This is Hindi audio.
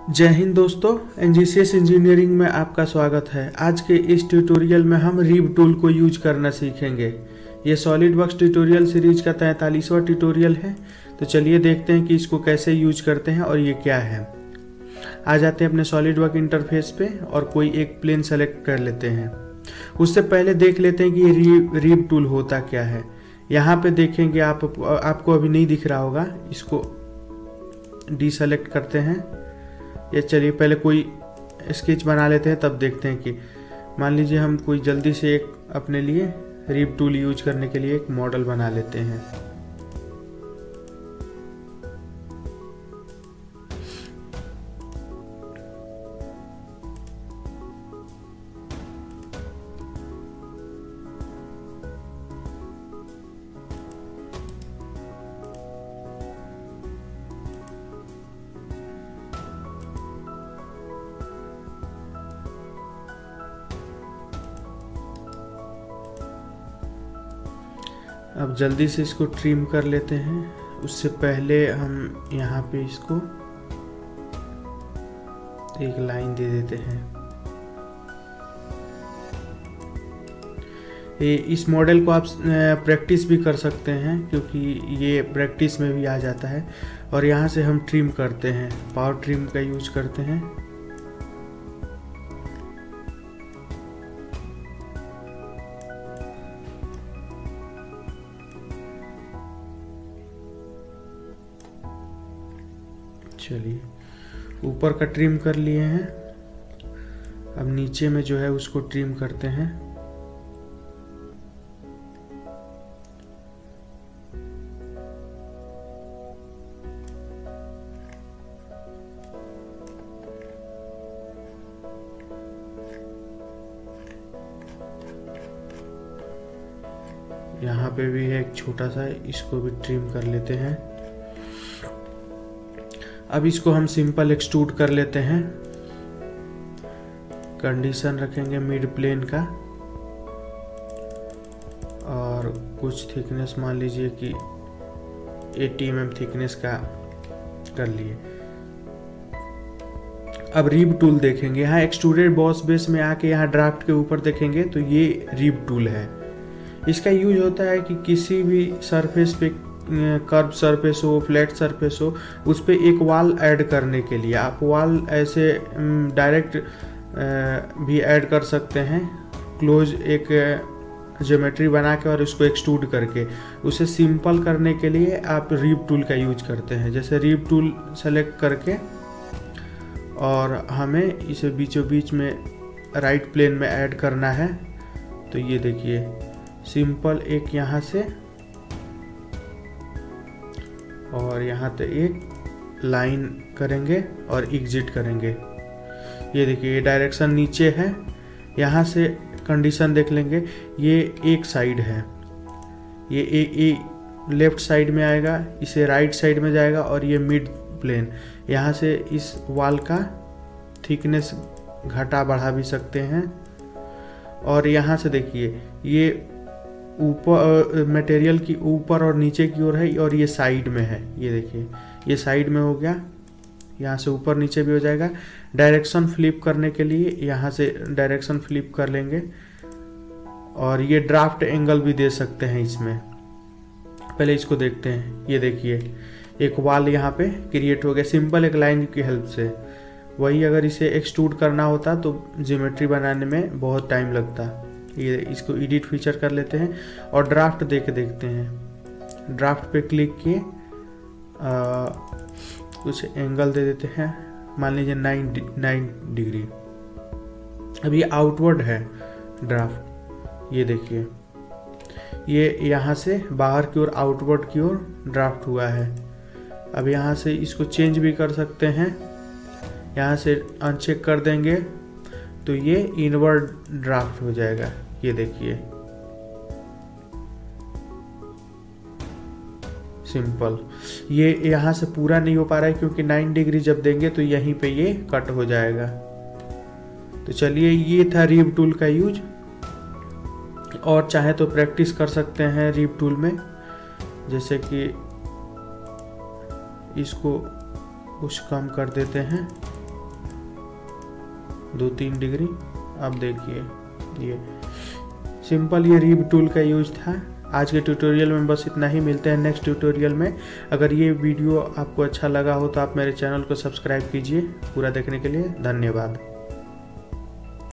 जय हिंद दोस्तों, एनजीसीएस इंजीनियरिंग में आपका स्वागत है। आज के इस ट्यूटोरियल में हम रिब टूल को यूज करना सीखेंगे। ये सॉलिडवर्क्स ट्यूटोरियल सीरीज का 43वां ट्यूटोरियल है। तो चलिए देखते हैं कि इसको कैसे यूज करते हैं और ये क्या है। आ जाते हैं अपने सॉलिडवर्क इंटरफेस पे और कोई एक प्लेन सेलेक्ट कर लेते हैं। उससे पहले देख लेते हैं कि ये रिब टूल होता क्या है। यहाँ पे देखेंगे आपको अभी नहीं दिख रहा होगा, इसको डीसेलेक्ट करते हैं। ये चलिए पहले कोई स्केच बना लेते हैं, तब देखते हैं कि मान लीजिए हम कोई जल्दी से एक अपने लिए रिब टूल यूज करने के लिए एक मॉडल बना लेते हैं। अब जल्दी से इसको ट्रिम कर लेते हैं। उससे पहले हम यहाँ पे इसको एक लाइन दे देते हैं। इस मॉडल को आप प्रैक्टिस भी कर सकते हैं, क्योंकि ये प्रैक्टिस में भी आ जाता है। और यहाँ से हम ट्रिम करते हैं, पावर ट्रिम का यूज करते हैं। चलिए ऊपर का ट्रिम कर लिए हैं। अब नीचे में जो है उसको ट्रिम करते हैं। यहाँ पे भी है एक छोटा सा, इसको भी ट्रिम कर लेते हैं। अब इसको हम सिंपल एक्सट्रूड कर लेते हैं। कंडीशन रखेंगे मिड प्लेन का और कुछ थिकनेस मान लीजिए कि 80 mm थिकनेस का कर लिए। अब रिब टूल देखेंगे। यहाँ एक्सट्रूडेड बॉस बेस में आके यहाँ ड्राफ्ट के ऊपर देखेंगे तो ये रिब टूल है। इसका यूज होता है कि किसी भी सरफेस पे, कर्व सरफेस हो, फ्लैट सरफेस हो, उस पर एक वॉल ऐड करने के लिए आप वॉल ऐसे डायरेक्ट भी ऐड कर सकते हैं। क्लोज एक ज्योमेट्री बना के और उसको एक्सट्रूड करके उसे सिंपल करने के लिए आप रिब टूल का यूज करते हैं। जैसे रिब टूल सेलेक्ट करके और हमें इसे बीचों बीच में राइट प्लेन में ऐड करना है। तो ये देखिए सिंपल एक यहाँ से और यहाँ पे एक लाइन करेंगे और एग्जिट करेंगे। ये देखिए ये डायरेक्शन नीचे है। यहाँ से कंडीशन देख लेंगे। ये एक साइड है, ये लेफ्ट साइड में आएगा, इसे राइट साइड में जाएगा और ये मिड प्लेन। यहाँ से इस वॉल का थिकनेस घटा बढ़ा भी सकते हैं। और यहाँ से देखिए ये ऊपर मटेरियल की ऊपर और नीचे की ओर है और ये साइड में है। ये देखिए ये साइड में हो गया, यहाँ से ऊपर नीचे भी हो जाएगा। डायरेक्शन फ्लिप करने के लिए यहाँ से डायरेक्शन फ्लिप कर लेंगे और ये ड्राफ्ट एंगल भी दे सकते हैं इसमें। पहले इसको देखते हैं। ये देखिए एक वॉल यहाँ पे क्रिएट हो गया सिंपल एक लाइन की हेल्प से। वही अगर इसे एक्सट्रूड करना होता तो ज्योमेट्री बनाने में बहुत टाइम लगता। ये इसको एडिट फीचर कर लेते हैं और ड्राफ्ट दे के देखते हैं। ड्राफ्ट पे क्लिक किए, कुछ एंगल दे देते हैं, मान लीजिए 9 डिग्री। अब ये आउटवर्ड है ड्राफ्ट। ये देखिए ये यहाँ से बाहर की ओर आउटवर्ड की ओर ड्राफ्ट हुआ है। अब यहाँ से इसको चेंज भी कर सकते हैं। यहाँ से अनचेक कर देंगे तो ये इनवर्ड ड्राफ्ट हो जाएगा। ये देखिए सिंपल। ये यहाँ से पूरा नहीं हो पा रहा है क्योंकि 9 डिग्री जब देंगे तो यहीं पे ये कट हो जाएगा। तो चलिए ये था रिब टूल का यूज। और चाहे तो प्रैक्टिस कर सकते हैं रिब टूल में, जैसे कि इसको कुछ कम कर देते हैं। 2-3 डिग्री। अब देखिए ये सिंपल ये रिब टूल का यूज था। आज के ट्यूटोरियल में बस इतना ही। मिलते हैं नेक्स्ट ट्यूटोरियल में। अगर ये वीडियो आपको अच्छा लगा हो तो आप मेरे चैनल को सब्सक्राइब कीजिए। पूरा देखने के लिए धन्यवाद।